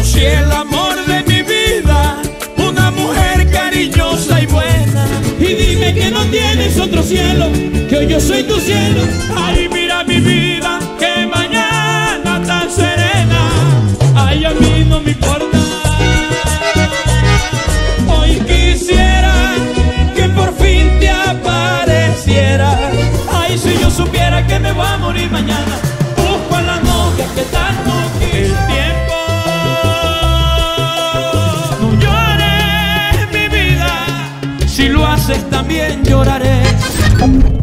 conocí el amor de mi vida, una mujer cariñosa y buena. Y dime que no tienes otro cielo, que hoy yo soy tu cielo. Ay, mira mi vida, que mañana tan serena. Ay, a mí no me importa. Hoy quisiera que por fin te apareciera. Ay, si yo supiera que me voy a morir mañana, busco a la novia que tanto quise. El tiempo, no llores mi vida, si lo haces también lloraré.